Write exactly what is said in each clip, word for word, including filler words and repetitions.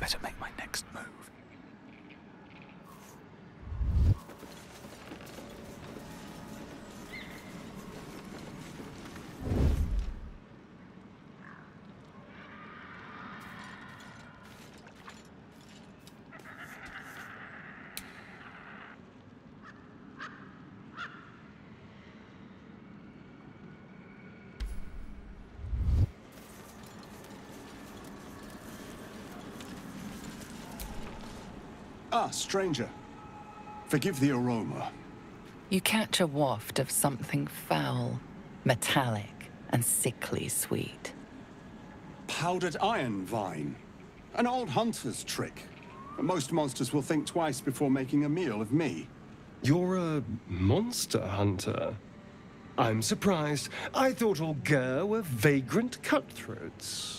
better make my next move. Ah, stranger. Forgive the aroma. You catch a waft of something foul, metallic, and sickly sweet. Powdered iron vine. An old hunter's trick. Most monsters will think twice before making a meal of me. You're a monster hunter. I'm surprised. I thought all Ger were vagrant cutthroats.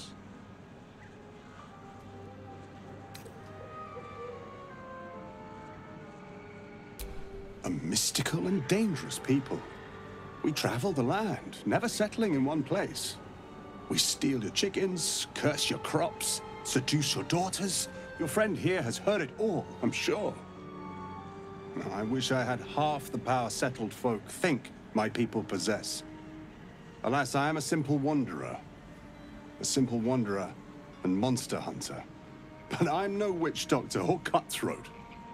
A mystical and dangerous people. We travel the land, never settling in one place. We steal your chickens, curse your crops, seduce your daughters. Your friend here has heard it all, I'm sure. I wish I had half the power settled folk think my people possess. Alas, I am a simple wanderer. A simple wanderer and monster hunter. But I'm no witch doctor or cutthroat.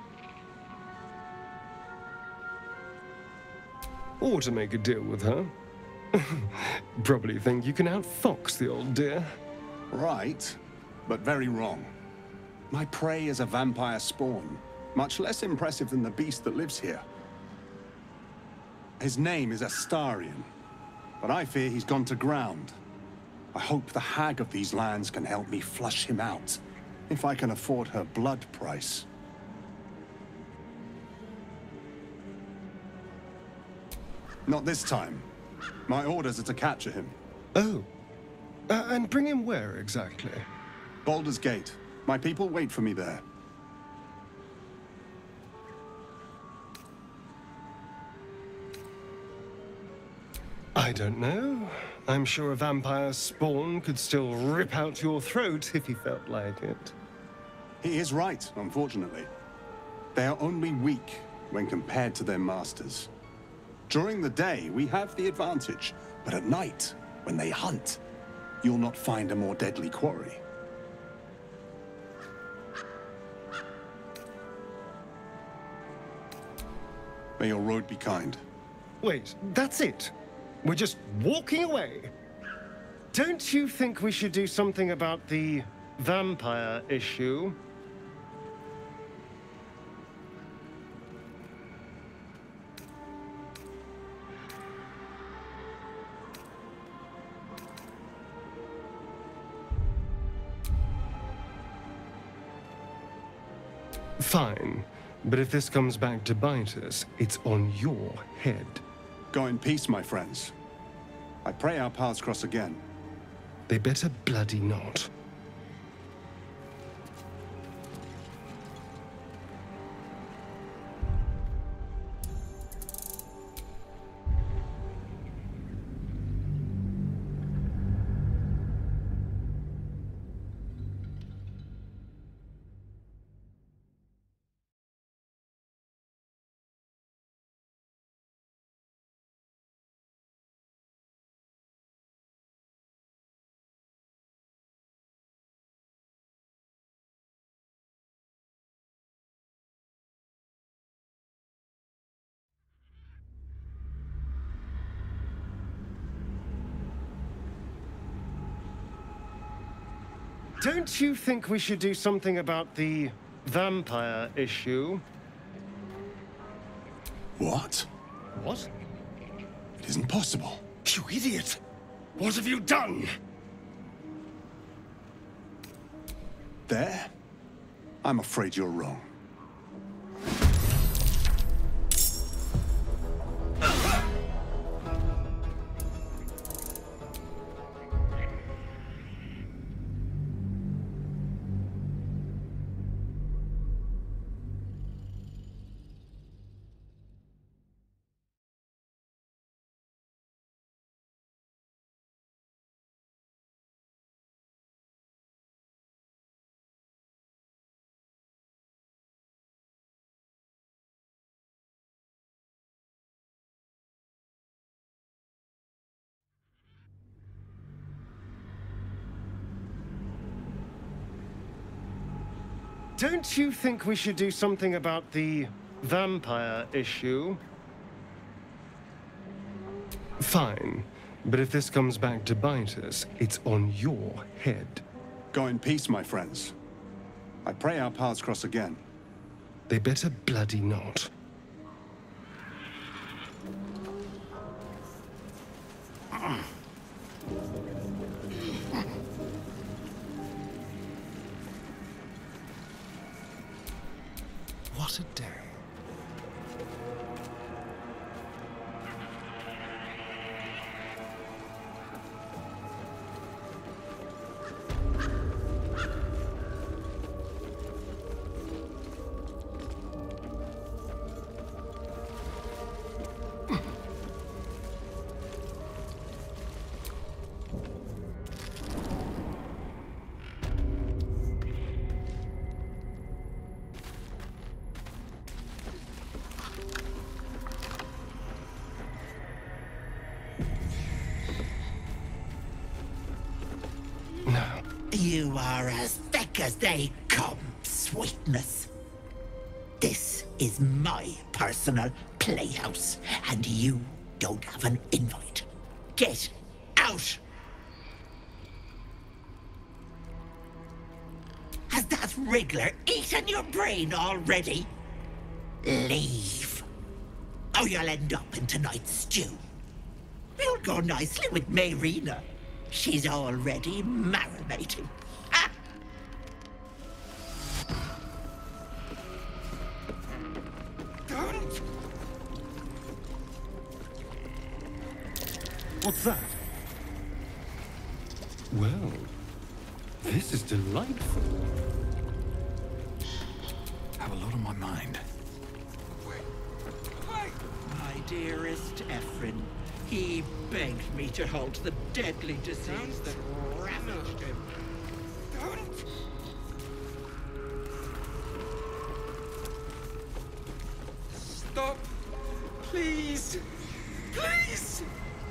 Or to make a deal with her. Probably think you can outfox the old dear. Right, but very wrong. My prey is a vampire spawn, much less impressive than the beast that lives here. His name is Astarion, but I fear he's gone to ground. I hope the hag of these lands can help me flush him out, if I can afford her blood price. Not this time. My orders are to capture him. Oh. Uh, and bring him where exactly? Baldur's Gate. My people wait for me there. I don't know. I'm sure a vampire spawn could still rip out your throat if he felt like it. He is right, unfortunately. They are only weak when compared to their masters. During the day, we have the advantage, but at night, when they hunt, you'll not find a more deadly quarry. May your road be kind. Wait, that's it? We're just walking away? Don't you think we should do something about the vampire issue? Fine, but if this comes back to bite us, it's on your head. Go in peace, my friends. I pray our paths cross again. They better bloody not. Don't you think we should do something about the vampire issue? What? What? It isn't possible. You idiot! What have you done? There? I'm afraid you're wrong. Don't you think we should do something about the vampire issue? Fine, but if this comes back to bite us, it's on your head. Go in peace, my friends. I pray our paths cross again. They better bloody not. What a day. You are as thick as they come, sweetness. This is my personal playhouse, and you don't have an invite. Get out! Has that wriggler eaten your brain already? Leave. Or you'll end up in tonight's stew. You'll go nicely with Mayrina. She's already marinating. Ah! Don't! What's that? Well, this is delightful. Have a lot on my mind. My dearest Ephraim, he begged me to halt the deadly disease that ravaged him. Don't! Stop! Please! Please!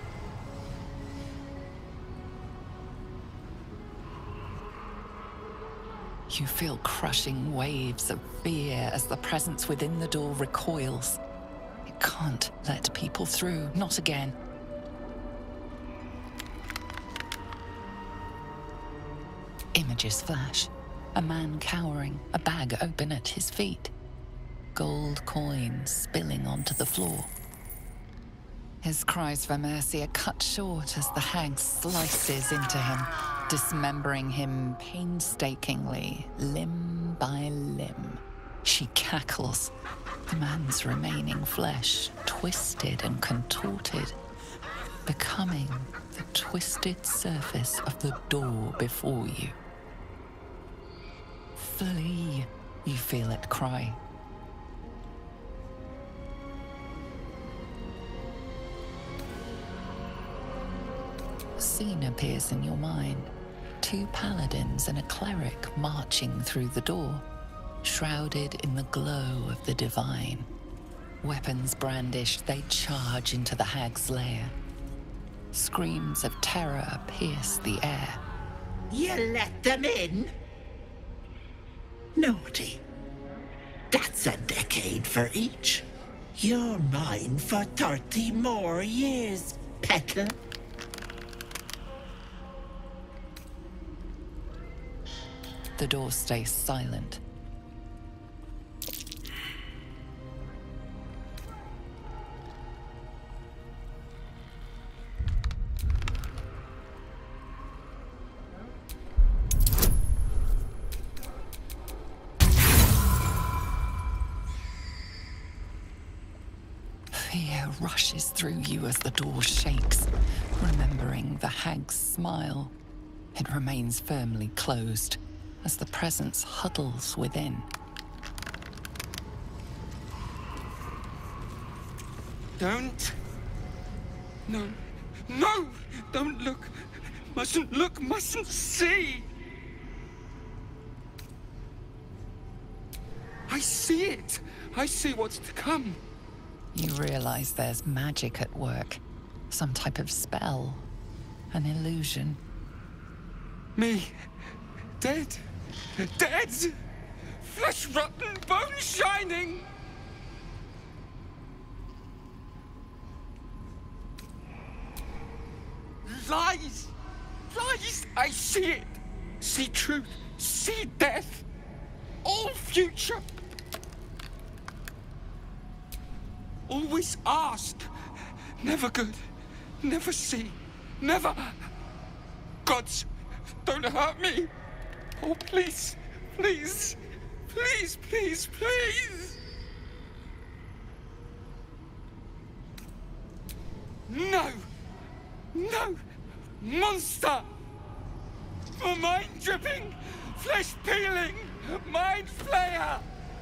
You feel crushing waves of fear as the presence within the door recoils. It can't let people through, not again. Images flash. A man cowering, a bag open at his feet. Gold coins spilling onto the floor. His cries for mercy are cut short as the hag slices into him, dismembering him painstakingly, limb by limb. She cackles, the man's remaining flesh twisted and contorted, becoming the twisted surface of the door before you. Flee, you feel it cry. A scene appears in your mind. Two paladins and a cleric marching through the door, shrouded in the glow of the divine. Weapons brandished, they charge into the hag's lair. Screams of terror pierce the air. You let them in? Naughty. That's a decade for each. You're mine for thirty more years, Petal. The door stays silent. Fear rushes through you as the door shakes, remembering the hag's smile. It remains firmly closed as the presence huddles within. Don't. No. No! Don't look. Mustn't look, mustn't see. I see it. I see what's to come. You realize there's magic at work. Some type of spell. An illusion. Me. Dead. Dead! flesh rotten, bone shining. Lies! Lies! I see it! See truth, see death, all future. Always ask, never good, never see, never. Gods, don't hurt me. Oh, please, please, please, please, please. No, no, monster. For mind dripping, flesh peeling, mind flayer.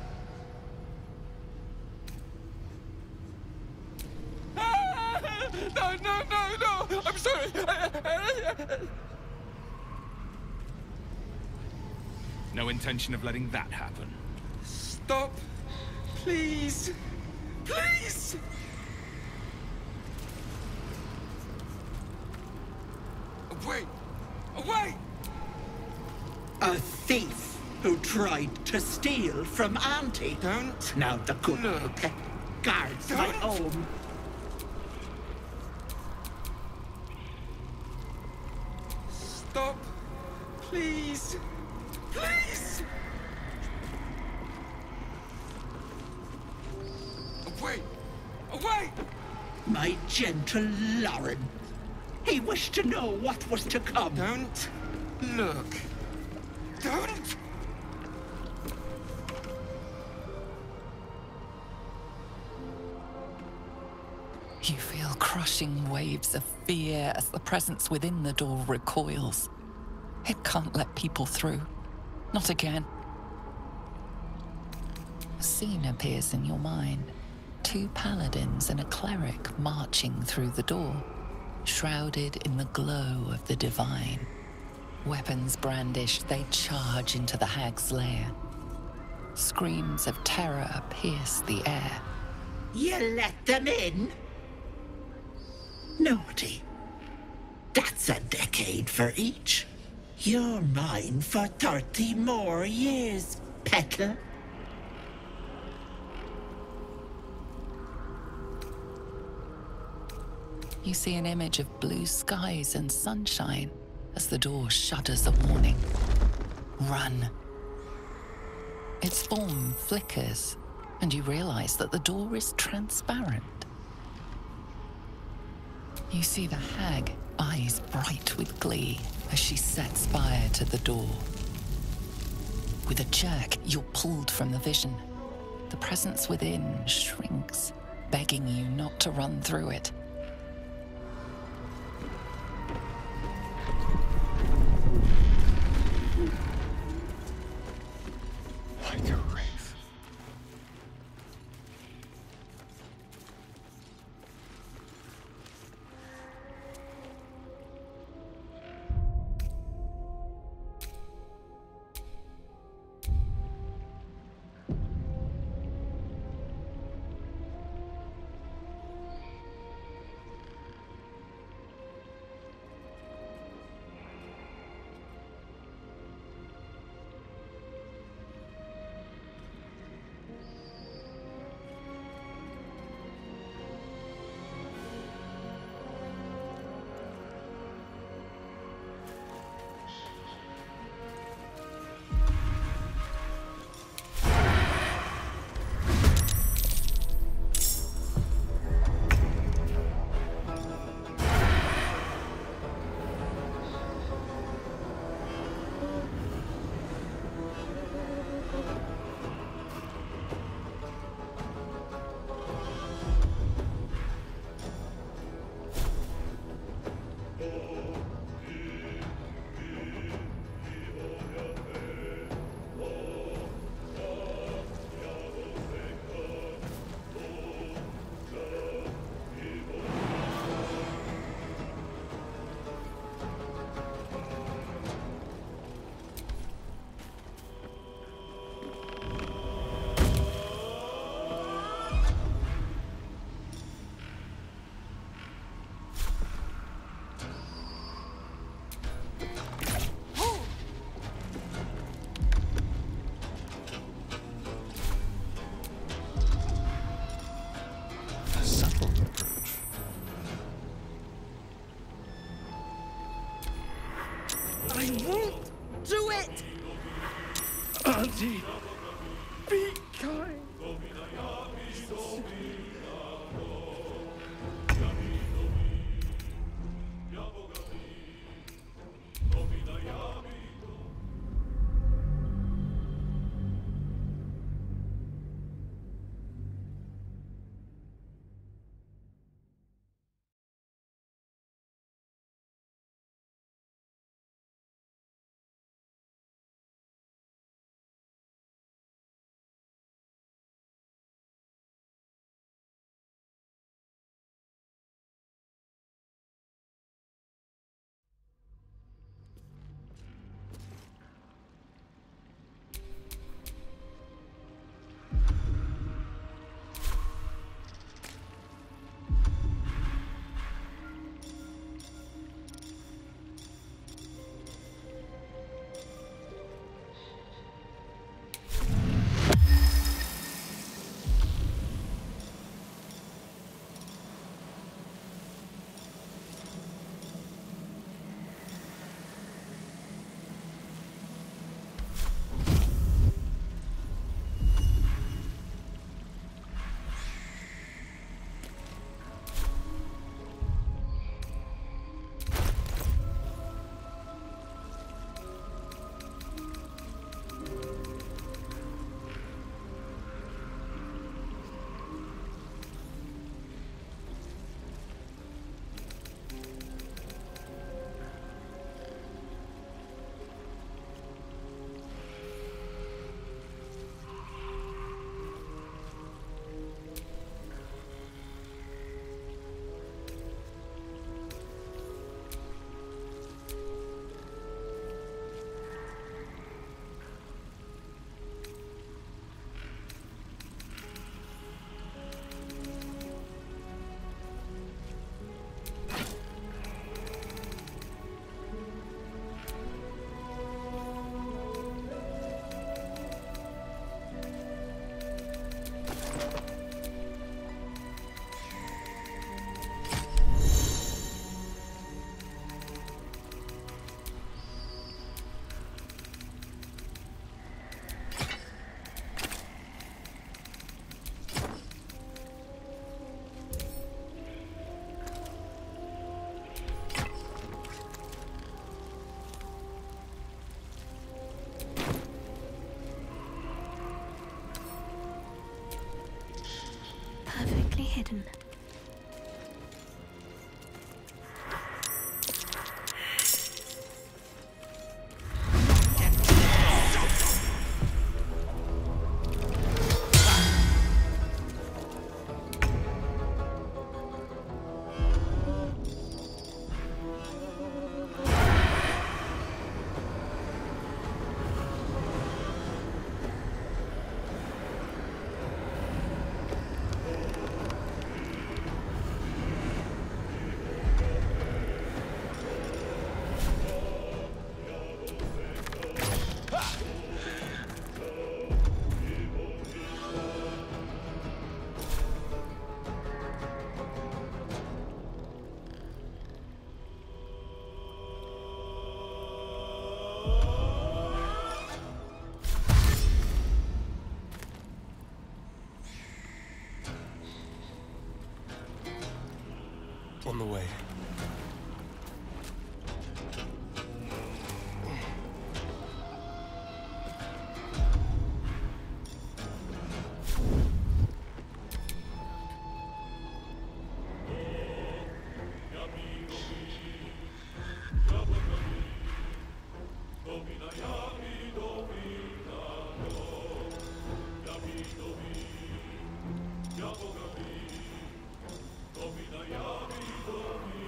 Ah! No, no, no, no! I'm sorry! No intention of letting that happen. Stop! Please! Please! Away! Away! A thief who tried to steal from Auntie. Don't Now the good look. guards my Don't. home. Stop! Please! Please! Away! Away! My gentle Lauren. He wished to know what was to come. Don't look. Don't! You feel crushing waves of fear as the presence within the door recoils. It can't let people through. Not again. A scene appears in your mind. Two paladins and a cleric marching through the door, shrouded in the glow of the divine. Weapons brandished, they charge into the hag's lair. Screams of terror pierce the air. You let them in? Naughty. That's a decade for each. You're mine for thirty more years, Petal. You see an image of blue skies and sunshine as the door shudders a warning. Run. Its form flickers, and you realize that the door is transparent. You see the hag, eyes bright with glee, as she sets fire to the door. With a jerk, you're pulled from the vision. The presence within shrinks, begging you not to run through it. Like a wraith. Auntie, be kind. Perfectly hidden. On the way. Domina, Yami, Domina.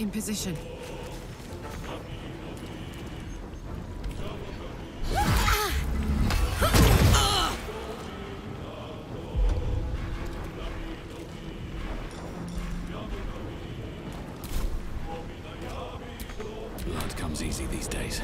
In position. Blood comes easy these days.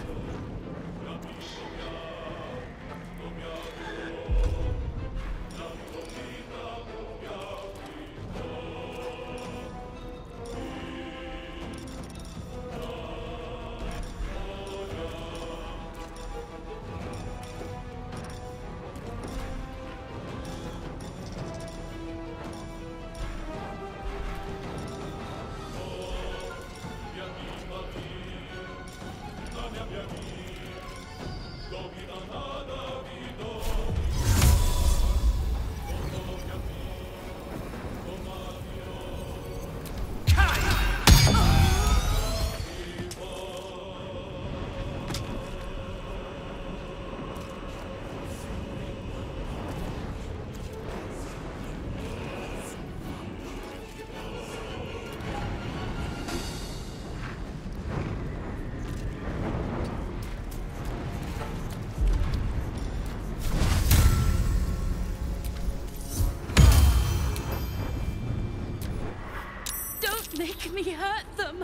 Make me hurt them!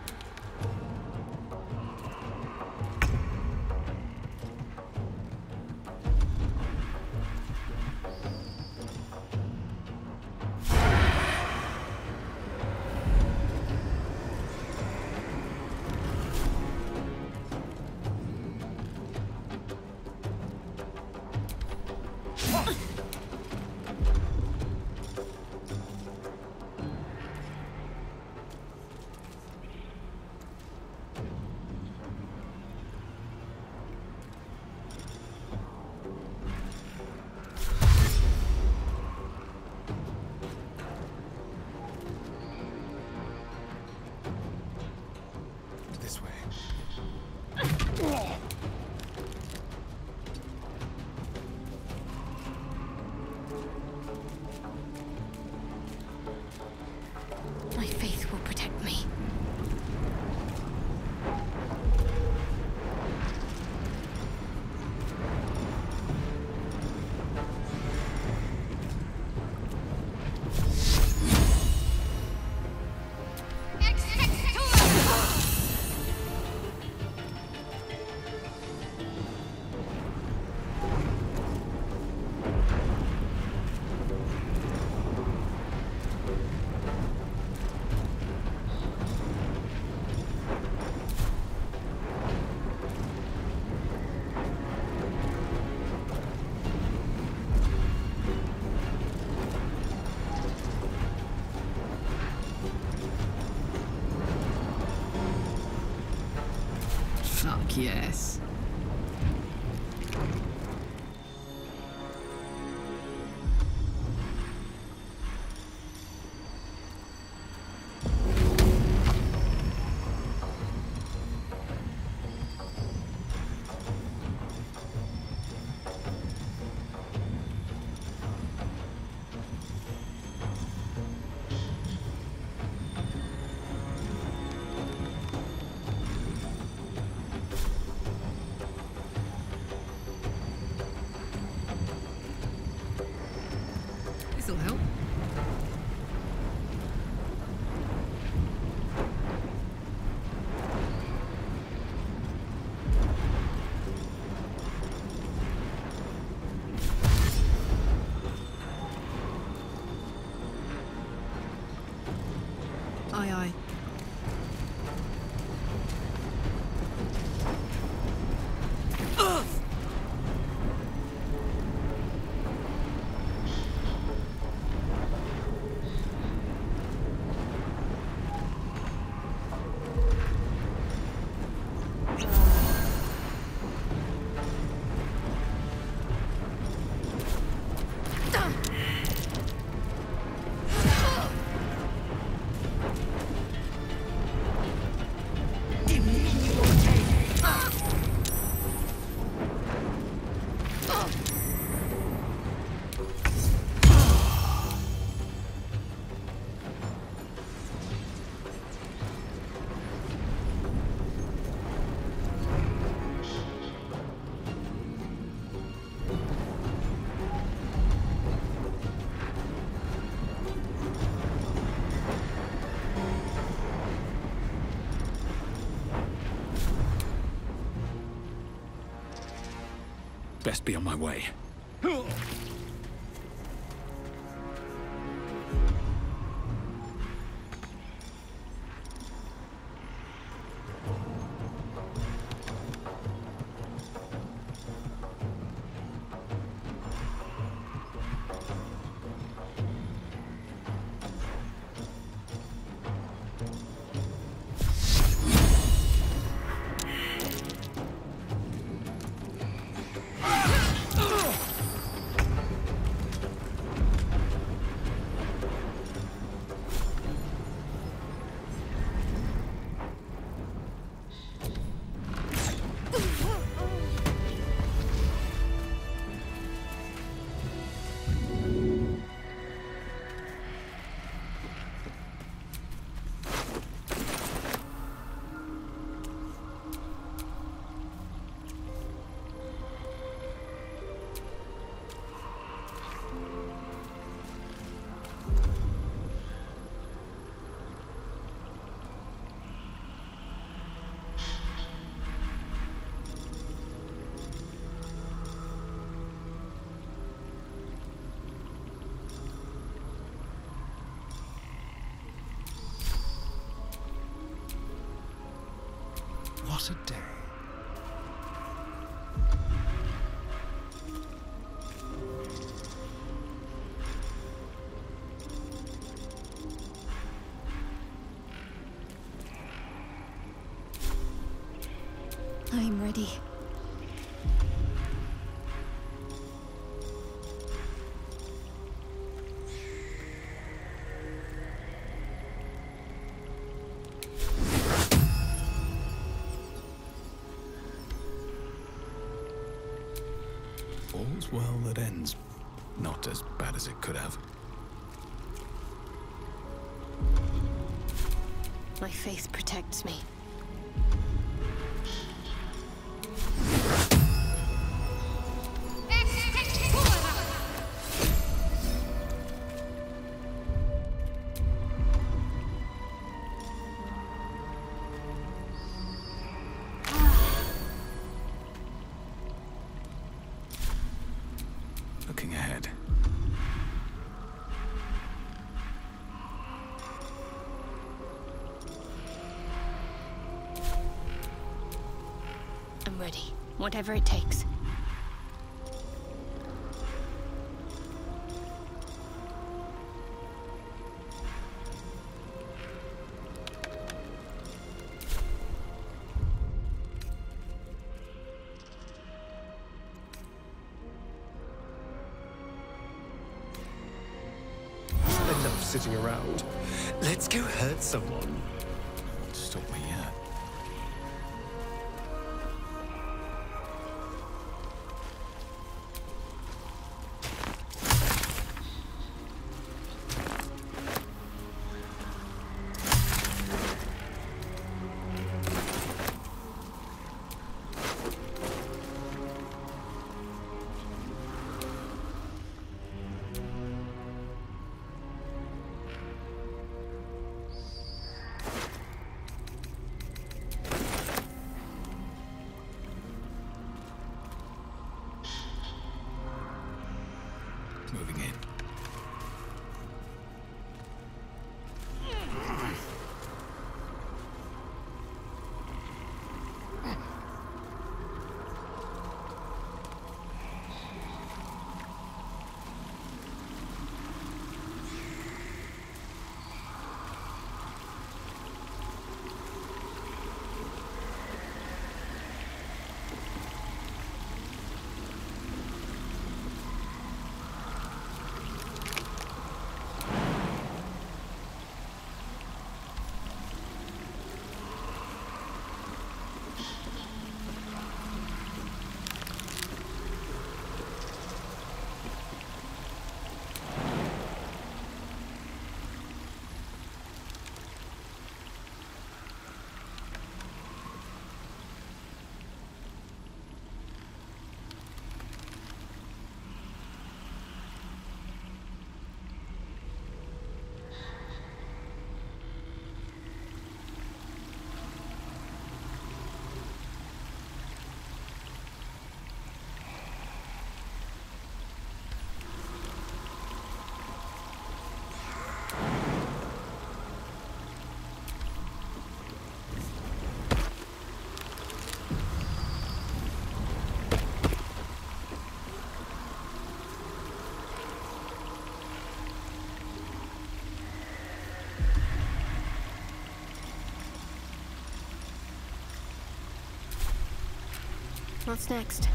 This way. My faith will protect me. Fuck yes. This'll help. Aye, aye. Best be on my way. What a day. I'm ready. All's well that ends. Not as bad as it could have. My faith protects me. Looking ahead. I'm ready. Whatever it takes. Enough sitting around. Let's go hurt someone. Won't stop me yet. Moving in. What's next?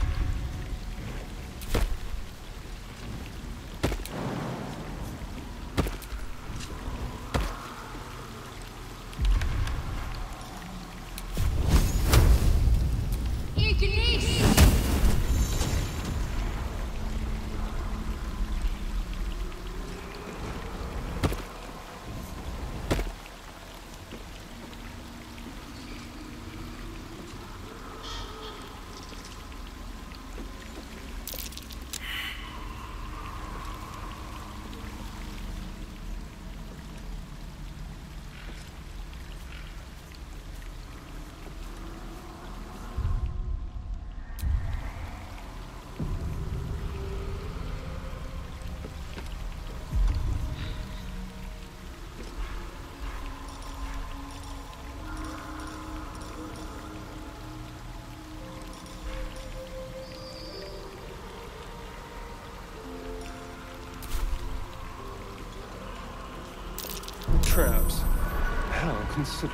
Traps. How considerate.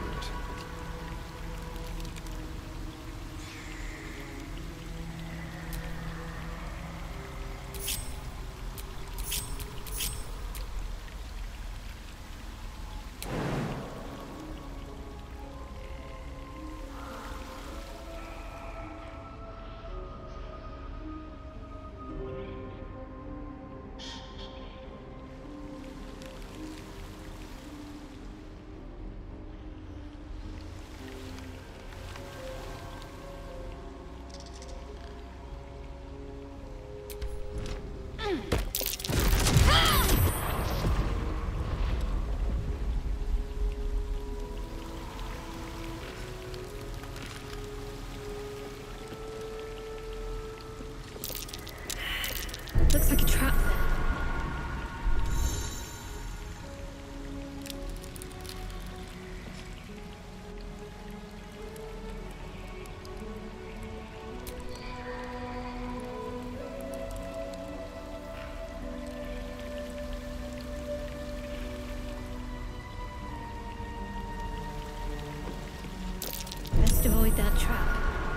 Looks like a trap there. Best avoid that trap.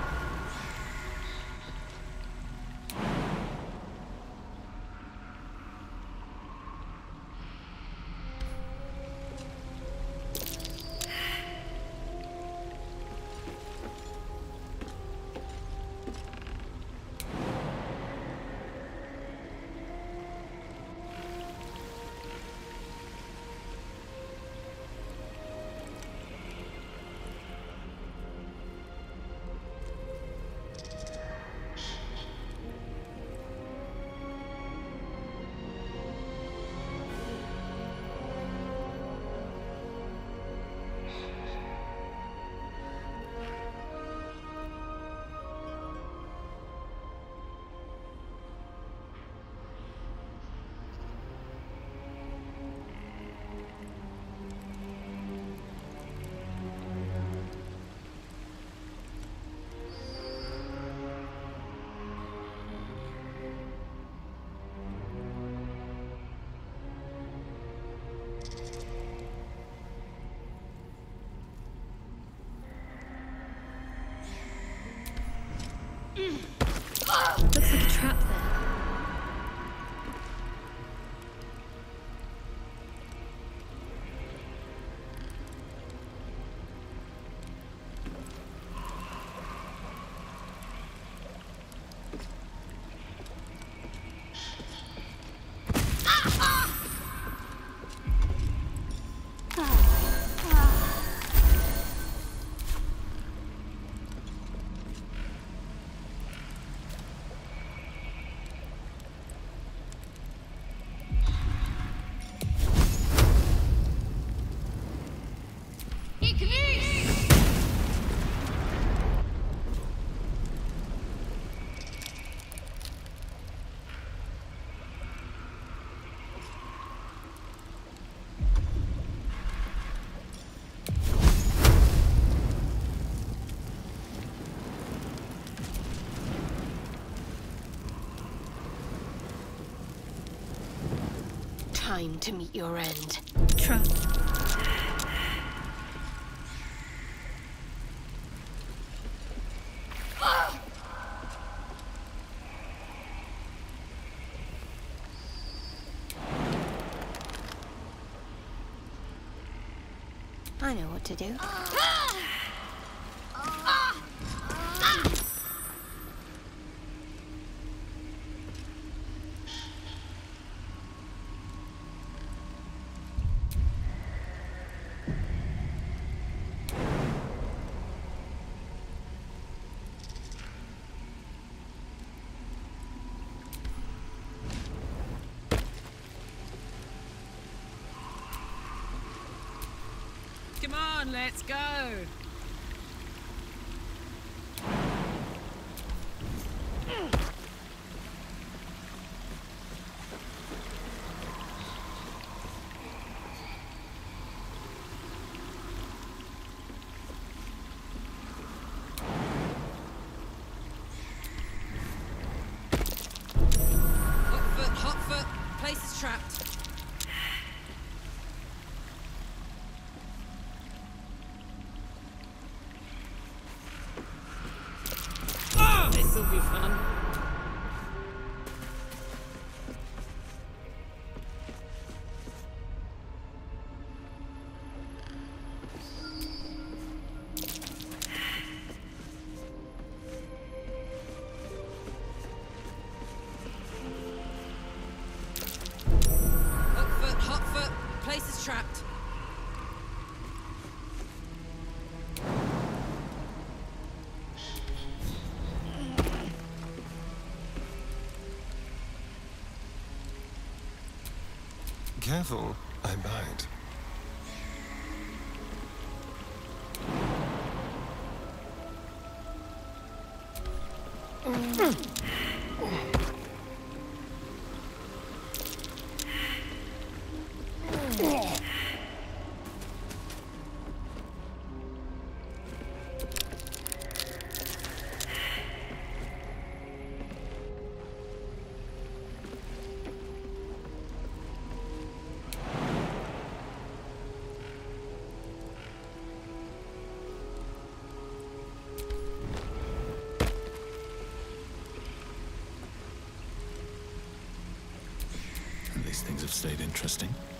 Looks like a trap there. Time to meet your end. Trap. I know what to do. Come on, let's go. Hot foot, hot foot. Place is trapped. This'll be fun. Hot foot, hot foot. Place is trapped. Careful, I bite. These things have stayed interesting.